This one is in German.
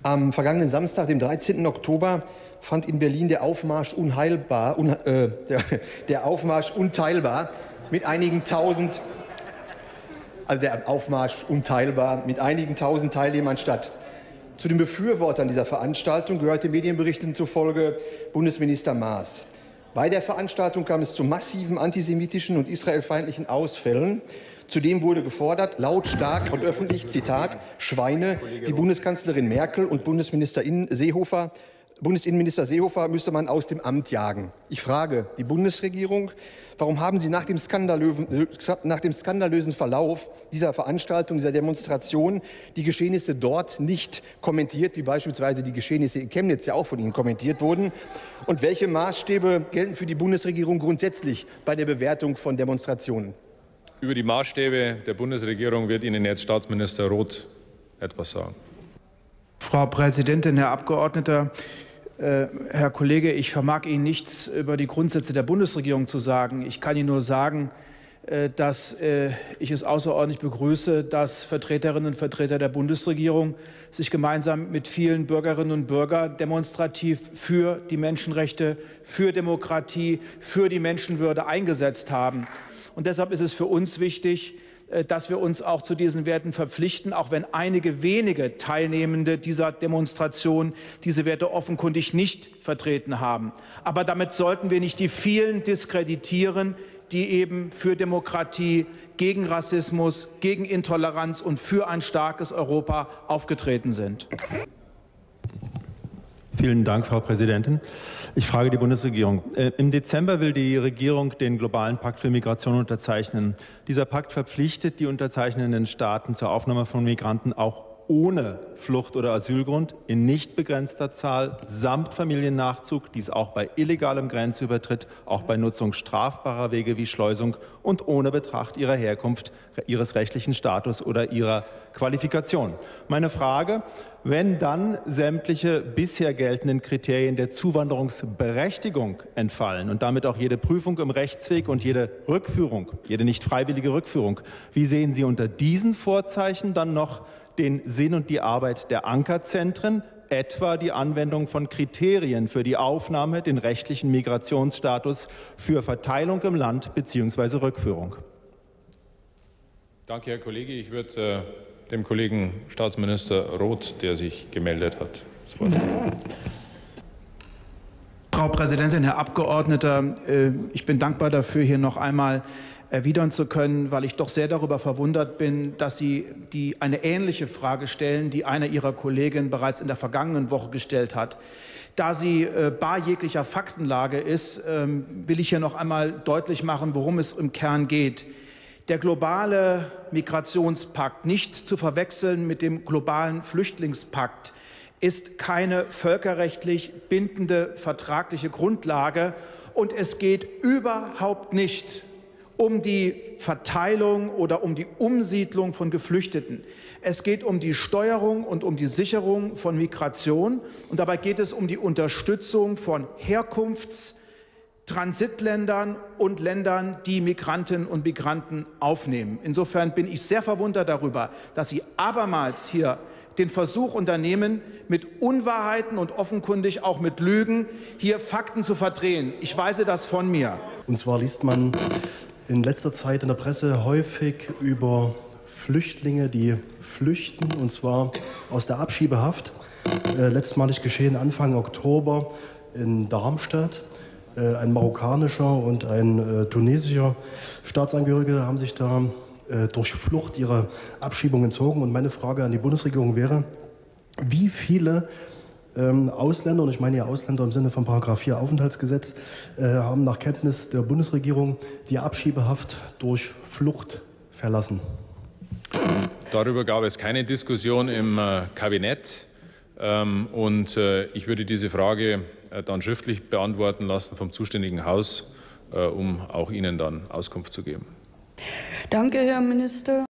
Am vergangenen Samstag, dem 13. Oktober, fand in Berlin der Aufmarsch Unteilbar mit einigen tausend Teilnehmern statt. Zu den Befürwortern dieser Veranstaltung gehörte Medienberichten zufolge Bundesminister Maas. Bei der Veranstaltung kam es zu massiven antisemitischen und israelfeindlichen Ausfällen. Zudem wurde gefordert, lautstark und öffentlich, Zitat, Schweine, die Bundeskanzlerin Merkel und Bundesinnenminister Seehofer müsse man aus dem Amt jagen. Ich frage die Bundesregierung, warum haben Sie nach dem skandalösen Verlauf dieser Veranstaltung, dieser Demonstration, die Geschehnisse dort nicht kommentiert, wie beispielsweise die Geschehnisse in Chemnitz ja auch von Ihnen kommentiert wurden? Und welche Maßstäbe gelten für die Bundesregierung grundsätzlich bei der Bewertung von Demonstrationen? Über die Maßstäbe der Bundesregierung wird Ihnen jetzt Staatsminister Roth etwas sagen. Frau Präsidentin, Herr Abgeordneter, Herr Kollege, ich vermag Ihnen nichts über die Grundsätze der Bundesregierung zu sagen. Ich kann Ihnen nur sagen, dass ich es außerordentlich begrüße, dass Vertreterinnen und Vertreter der Bundesregierung sich gemeinsam mit vielen Bürgerinnen und Bürgern demonstrativ für die Menschenrechte, für Demokratie, für die Menschenwürde eingesetzt haben. Und deshalb ist es für uns wichtig, dass wir uns auch zu diesen Werten verpflichten, auch wenn einige wenige Teilnehmende dieser Demonstration diese Werte offenkundig nicht vertreten haben. Aber damit sollten wir nicht die vielen diskreditieren, die eben für Demokratie, gegen Rassismus, gegen Intoleranz und für ein starkes Europa aufgetreten sind. Vielen Dank, Frau Präsidentin. Ich frage die Bundesregierung. Im Dezember will die Regierung den globalen Pakt für Migration unterzeichnen. Dieser Pakt verpflichtet die unterzeichnenden Staaten zur Aufnahme von Migranten auch ohne Flucht- oder Asylgrund in nicht begrenzter Zahl samt Familiennachzug, dies auch bei illegalem Grenzübertritt, auch bei Nutzung strafbarer Wege wie Schleusung und ohne Betracht ihrer Herkunft, ihres rechtlichen Status oder ihrer Qualifikation. Meine Frage: Wenn dann sämtliche bisher geltenden Kriterien der Zuwanderungsberechtigung entfallen und damit auch jede Prüfung im Rechtsweg und jede Rückführung, jede nicht freiwillige Rückführung, wie sehen Sie unter diesen Vorzeichen dann noch den Sinn und die Arbeit der Ankerzentren, etwa die Anwendung von Kriterien für die Aufnahme, den rechtlichen Migrationsstatus für Verteilung im Land bzw. Rückführung? Danke, Herr Kollege. Ich würde dem Kollegen Staatsminister Roth, der sich gemeldet hat, das Wort geben. Frau Präsidentin, Herr Abgeordneter, ich bin dankbar dafür, hier noch einmal erwidern zu können, weil ich doch sehr darüber verwundert bin, dass Sie eine ähnliche Frage stellen, die einer Ihrer Kollegen bereits in der vergangenen Woche gestellt hat. Da sie bar jeglicher Faktenlage ist, will ich hier noch einmal deutlich machen, worum es im Kern geht. Der globale Migrationspakt, nicht zu verwechseln mit dem globalen Flüchtlingspakt, ist keine völkerrechtlich bindende vertragliche Grundlage, und es geht überhaupt nicht um die Verteilung oder um die Umsiedlung von Geflüchteten. Es geht um die Steuerung und um die Sicherung von Migration, und dabei geht es um die Unterstützung von Transitländern und Ländern, die Migrantinnen und Migranten aufnehmen. Insofern bin ich sehr verwundert darüber, dass Sie abermals hier den Versuch unternehmen, mit Unwahrheiten und offenkundig auch mit Lügen hier Fakten zu verdrehen. Ich weise das von mir. Und zwar liest man in letzter Zeit in der Presse häufig über Flüchtlinge, die flüchten, und zwar aus der Abschiebehaft. Letztmalig geschehen Anfang Oktober in Darmstadt. Ein marokkanischer und ein tunesischer Staatsangehörige haben sich da durch Flucht ihre Abschiebung entzogen. Und meine Frage an die Bundesregierung wäre: Wie viele Ausländer, und ich meine ja Ausländer im Sinne von § 4 Aufenthaltsgesetz, haben nach Kenntnis der Bundesregierung die Abschiebehaft durch Flucht verlassen? Darüber gab es keine Diskussion im Kabinett. Und ich würde diese Frage dann schriftlich beantworten lassen vom zuständigen Haus, um auch Ihnen dann Auskunft zu geben. Danke, Herr Minister.